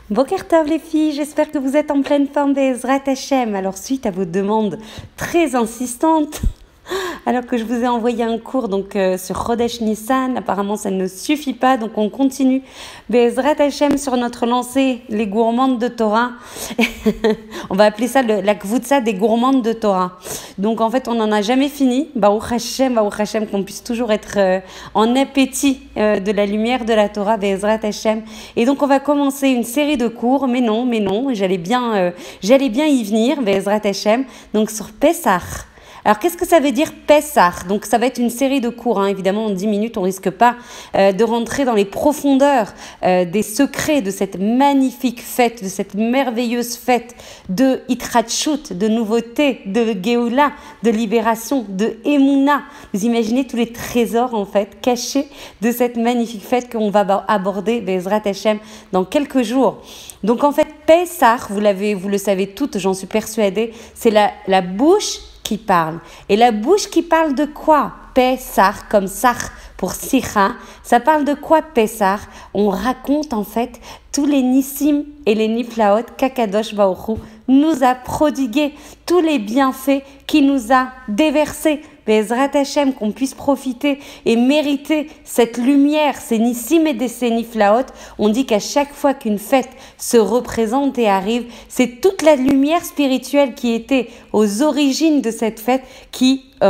Boker Tov les filles, j'espère que vous êtes en pleine forme Be'ezrat Hashem. Alors suite à vos demandes très insistantes, alors que je vous ai envoyé un cours sur Chodesh Nissan, apparemment ça ne suffit pas, donc on continue Be'ezrat Hashem sur notre lancée, les gourmandes de Torah. On va appeler ça la Kvutsa des gourmandes de Torah. Donc en fait on n'en a jamais fini, Baruch Hashem, qu'on puisse toujours être en appétit de la lumière de la Torah, Be'ezrat Hashem. Et donc on va commencer une série de cours, mais non, j'allais bien y venir, Be'ezrat Hashem, donc sur Pessah. Alors, qu'est-ce que ça veut dire Pessah? Donc, ça va être une série de cours, évidemment, en 10 minutes, on ne risque pas de rentrer dans les profondeurs des secrets de cette magnifique fête, de cette merveilleuse fête de Hitratshut, de nouveauté, de Géoula, de libération, de Emouna. Vous imaginez tous les trésors, en fait, cachés de cette magnifique fête qu'on va aborder, Be'ezrat Hashem, dans quelques jours. Donc, en fait, Pessah, vous le savez toutes, j'en suis persuadée, c'est la bouche qui parle. Et la bouche qui parle de quoi? Pessah, comme Sach pour Sicha, ça parle de quoi Pessah? On raconte en fait tous les Nissim et les Niflaot qu'Akadosh Baruch Hu nous a prodigués, tous les bienfaits qu'il nous a déversés. Be'ezrat Hashem, qu'on puisse profiter et mériter cette lumière, ces Nissim et ces Niflaot. On dit qu'à chaque fois qu'une fête se représente et arrive, c'est toute la lumière spirituelle qui était aux origines de cette fête qui est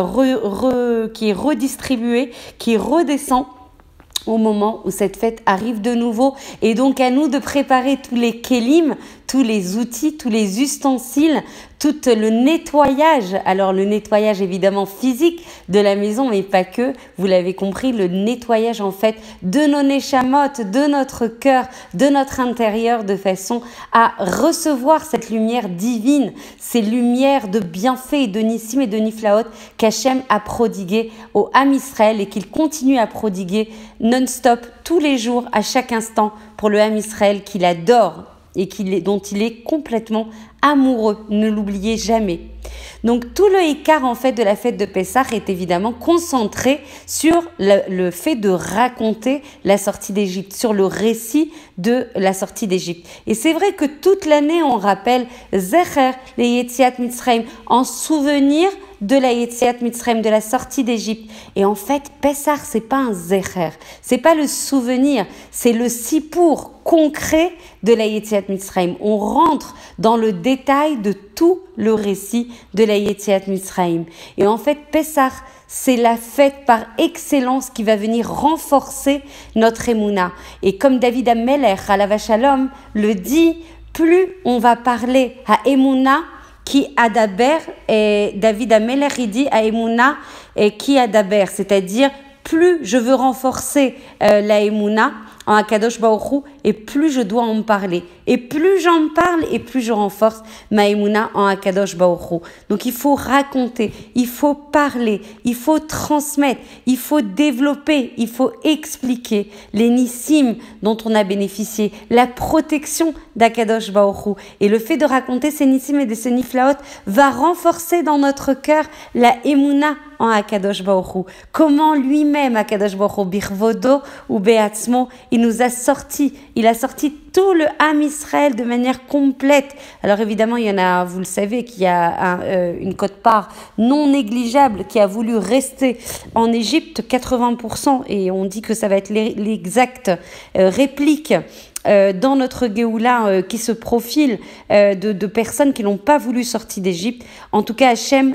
redistribuée, qui redescend au moment où cette fête arrive de nouveau. Et donc à nous de préparer tous les kélim, tous les outils, tous les ustensiles, tout le nettoyage. Alors le nettoyage évidemment physique de la maison, mais pas que, vous l'avez compris, le nettoyage en fait de nos neshamot, de notre cœur, de notre intérieur, de façon à recevoir cette lumière divine, ces lumières de bienfaits et de Nissim et de Niflaot qu'Hachem a prodigué au Ham Israël et qu'il continue à prodiguer non-stop, tous les jours, à chaque instant, pour le Ham Israël qu'il adore et dont il est complètement amoureux. Ne l'oubliez jamais. Donc tout le écart en fait de la fête de Pessah est évidemment concentré sur le fait de raconter la sortie d'Égypte, sur le récit de la sortie d'Égypte. Et c'est vrai que toute l'année on rappelle Zecher le Yetziat Mitzrayim, en souvenir de la Yetziat Mitzrayim, de la sortie d'Égypte. Et en fait, Pessah, c'est pas un Zecher, c'est pas le souvenir, c'est le sipour concret de la Yetziat Mitzrayim. On rentre dans le détail de tout le récit de la Yetziat Mitzrayim. Et en fait, Pessah, c'est la fête par excellence qui va venir renforcer notre Emouna. Et comme David Amelech, Alav Shalom, le dit, plus on va parler à Emouna, qui adaber, et David Amelech, il dit à Emouna, et qui adaber, c'est-à-dire plus je veux renforcer la Emouna en Akadosh Baruch Hu, et plus je dois en parler. Et plus j'en parle, et plus je renforce ma Emouna en Akadosh Baruch Hu. Donc il faut raconter, il faut parler, il faut transmettre, il faut développer, il faut expliquer les Nissim dont on a bénéficié, la protection d'Akadosh Baruch Hu. Et le fait de raconter ces Nissim et de ces Niflaot va renforcer dans notre cœur la Emouna en Akadosh Baruch Hu. Comment lui-même, Akadosh Baruch Hu, Birvodo ou Beatzmo, il nous a sorti, il a sorti tout le Ham Israël de manière complète. Alors évidemment, il y en a, vous le savez, qu'il y a une quote-part non négligeable qui a voulu rester en Égypte, 80%, et on dit que ça va être l'exacte réplique dans notre Géoula qui se profile de personnes qui n'ont pas voulu sortir d'Égypte. En tout cas, Hachem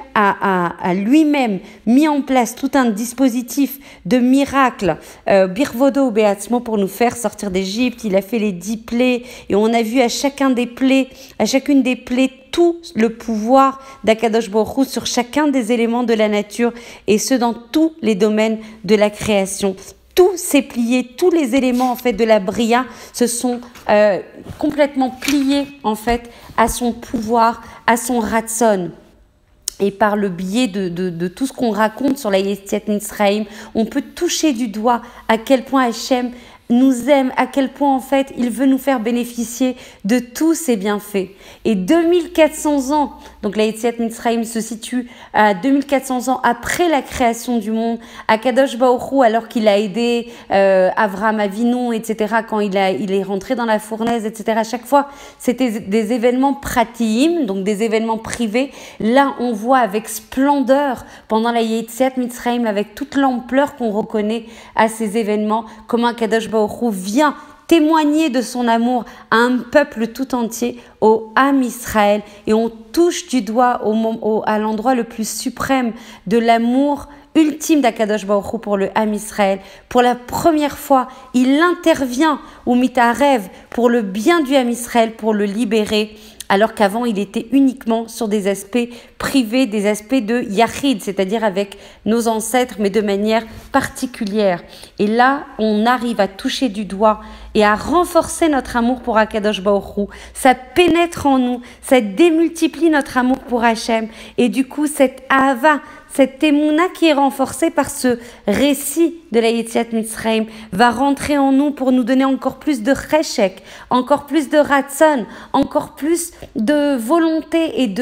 a lui-même mis en place tout un dispositif de miracles, Birvodo ou Beatzmo, pour nous faire sortir d'Égypte. Il a fait les 10 plaies et on a vu à chacune des plaies, tout le pouvoir d'Akadosh Baruch Hu sur chacun des éléments de la nature, et ce dans tous les domaines de la création. Tout s'est plié, tous les éléments en fait de la Bria se sont complètement pliés en fait à son pouvoir, à son ratson. Et par le biais de tout ce qu'on raconte sur la Yetziat Mitzrayim, on peut toucher du doigt à quel point Hachem nous aime, à quel point en fait il veut nous faire bénéficier de tous ses bienfaits. Et 2400 ans, donc la Yetziat Mitzrayim se situe à 2400 ans après la création du monde, à Kadosh Baruch Hu, alors qu'il a aidé Avraham Avinu, etc., quand il est rentré dans la fournaise, etc. À chaque fois, c'était des événements pratiim, donc des événements privés. Là, on voit avec splendeur, pendant la Yetziat Mitzrayim, avec toute l'ampleur qu'on reconnaît à ces événements, comment Kadosh Baruch Hu vient témoigner de son amour à un peuple tout entier, au Am Israël, et on touche du doigt à l'endroit le plus suprême de l'amour ultime d'Akadosh Baruch Hu pour le Am Israël. Pour la première fois, il intervient au Mitarev pour le bien du Am Israël, pour le libérer, alors qu'avant il était uniquement sur des aspects privés, des aspects de Yachid, c'est-à-dire avec nos ancêtres, mais de manière particulière. Et là, on arrive à toucher du doigt et à renforcer notre amour pour Akadosh Baruch Hu. Ça pénètre en nous, ça démultiplie notre amour pour Hachem. Et du coup, cette Ahava, cette Emouna qui est renforcée par ce récit de la Yetziat Mitzrayim va rentrer en nous pour nous donner encore plus de cheshek, encore plus de ratzon, encore plus de volonté et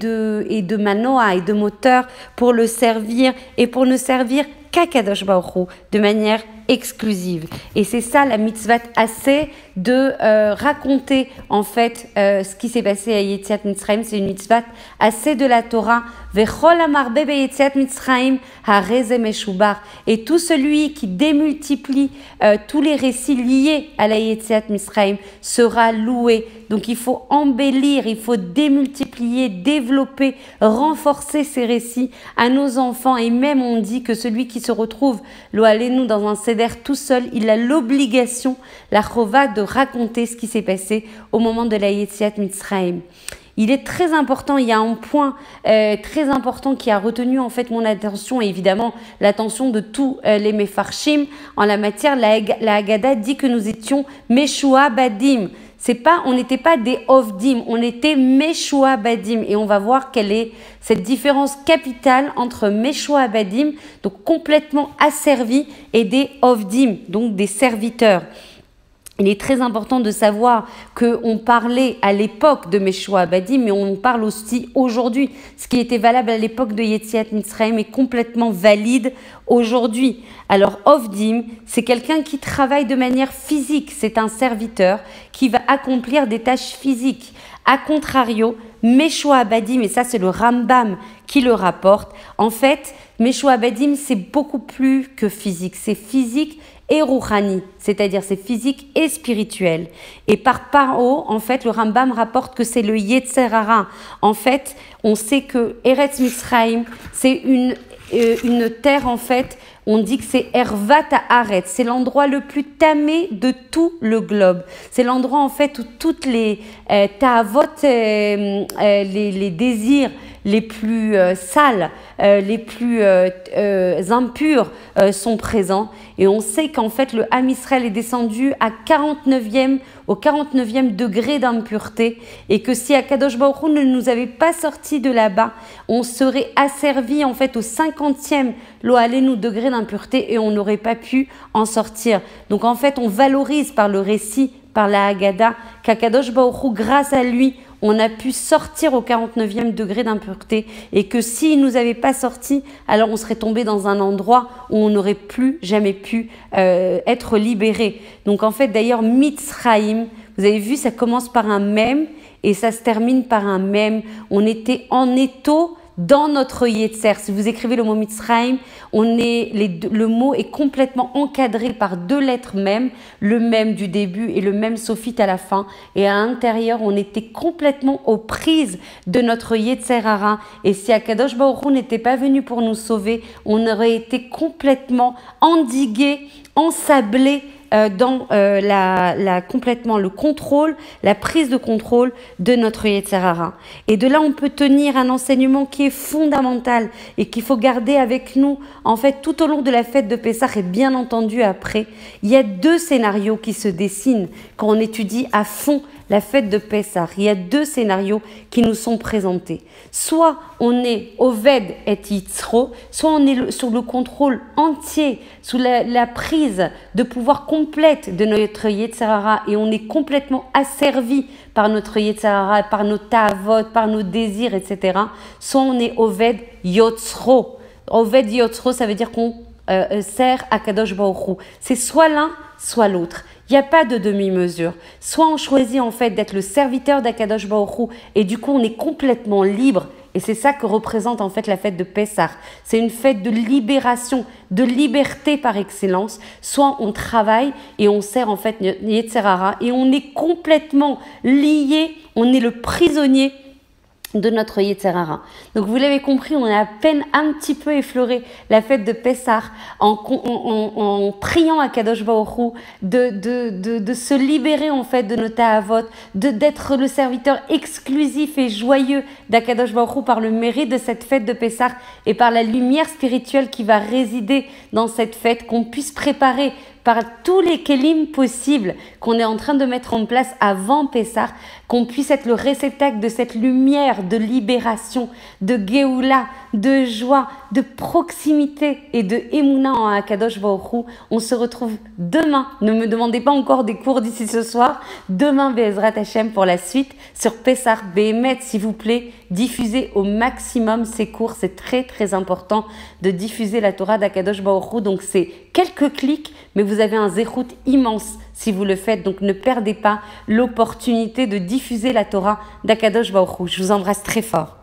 de manoa et de moteur pour le servir et pour ne servir qu'Akadosh Baruch Hu de manière exclusive. Et c'est ça la mitzvah assez de raconter en fait ce qui s'est passé à Yetziat Mitzrayim. C'est une mitzvah assez de la Torah. Vechol amarbe be Yetziat Mitzrayim hareze meshubar. Et tout celui qui démultiplie tous les récits liés à la Yetziat Mitzrayim sera loué. Donc il faut embellir, il faut démultiplier, développer, renforcer ces récits à nos enfants. Et même on dit que celui qui se retrouve, lo alenu, dans un seder tout seul, il a l'obligation, la chova, de raconter ce qui s'est passé au moment de la Yetziat Mitzrayim. Il est très important, il y a un point très important qui a retenu en fait mon attention et évidemment l'attention de tous les Mefarshim en la matière. La Haggadah dit que nous étions Meshua Badim. On n'était pas des Ovdim, on était Meshua Badim. Et on va voir quelle est cette différence capitale entre Meshua Badim, donc complètement asservis, et des Ovdim, donc des serviteurs. Il est très important de savoir qu'on parlait à l'époque de Meshua Badim, mais on parle aussi aujourd'hui. Ce qui était valable à l'époque de Yetziat Mitzrayim est complètement valide aujourd'hui. Alors, Ovdim, c'est quelqu'un qui travaille de manière physique. C'est un serviteur qui va accomplir des tâches physiques. A contrario, Meshua Badim, et ça c'est le Rambam qui le rapporte, en fait, Meshua Badim, c'est beaucoup plus que physique. C'est physique et rouhani, c'est-à-dire c'est physique et spirituel. Et par haut, en fait, le Rambam rapporte que c'est le Yetzer Hara. En fait, on sait que Eretz Mitzrayim, c'est une terre, en fait, on dit que c'est Ervat Haaretz, c'est l'endroit le plus tamé de tout le globe. C'est l'endroit, en fait, où toutes les ta'avot, les désirs les plus sales, les plus impurs sont présents. Et on sait qu'en fait, le Am Israël est descendu au 49e degré d'impureté. Et que si Akadosh Baruch Hu ne nous avait pas sortis de là-bas, on serait asservi en fait au 50e lo alenu degré d'impureté et on n'aurait pas pu en sortir. Donc en fait, on valorise par le récit, par la Haggadah, qu'Akadosh Baruch Hu, grâce à lui, on a pu sortir au 49e degré d'impureté et que s'il ne nous avait pas sortis, alors on serait tombé dans un endroit où on n'aurait plus jamais pu être libéré. Donc en fait, d'ailleurs, Mitzrayim, vous avez vu, ça commence par un mem et ça se termine par un mem. On était en étau dans notre Yetzer. Si vous écrivez le mot Mitzrayim, le mot est complètement encadré par deux lettres même, le même du début et le même sophite à la fin. Et à l'intérieur, on était complètement aux prises de notre Yetzer Hara. Et si Akadosh Baruch Hu n'était pas venu pour nous sauver, on aurait été complètement endigué, ensablé dans complètement le contrôle, la prise de contrôle de notre Yetzer Hara. Et de là, on peut tenir un enseignement qui est fondamental et qu'il faut garder avec nous, en fait, tout au long de la fête de Pessah et bien entendu après. Il y a deux scénarios qui se dessinent quand on étudie à fond la fête de Pessah, il y a deux scénarios qui nous sont présentés. Soit on est Oved et Yitzro, soit on est sous le contrôle entier, sous la prise de pouvoir complète de notre Yetzer Hara et on est complètement asservi par notre Yetzer Hara, par nos ta'avot, par nos désirs, etc. Soit on est Oved Yotzro. Oved Yotzro, ça veut dire qu'on sert à Kadosh Baruch Hu. C'est soit l'un, soit l'autre. Il n'y a pas de demi-mesure. Soit on choisit en fait d'être le serviteur d'Akadosh Baruch Hu et du coup on est complètement libre. Et c'est ça que représente en fait la fête de Pessah. C'est une fête de libération, de liberté par excellence. Soit on travaille et on sert en fait Yetzer Hara et on est complètement lié, on est le prisonnier de notre Yetzer Hara. Donc vous l'avez compris, on a à peine un petit peu effleuré la fête de Pessah en priant à Kadosh Baruch Hu de se libérer en fait de nos ta'avot, d'être le serviteur exclusif et joyeux d'Akadosh Baruch Hu par le mérite de cette fête de Pessah et par la lumière spirituelle qui va résider dans cette fête, qu'on puisse préparer par tous les kélim possibles qu'on est en train de mettre en place avant Pessah, qu'on puisse être le réceptacle de cette lumière de libération, de Géoula, de joie, de proximité et de Emouna en Akadosh Baruch Hu. On se retrouve demain. Ne me demandez pas encore des cours d'ici ce soir. Demain, Be'ezrat Hashem pour la suite sur Pessah. Béhémet, s'il vous plaît, diffusez au maximum ces cours. C'est très très important de diffuser la Torah d'Akadosh Baruch Hu. Donc c'est quelques clics, mais vous avez un zérout immense si vous le faites. Donc ne perdez pas l'opportunité de diffuser la Torah d'Akadosh Baruch Hu. Je vous embrasse très fort.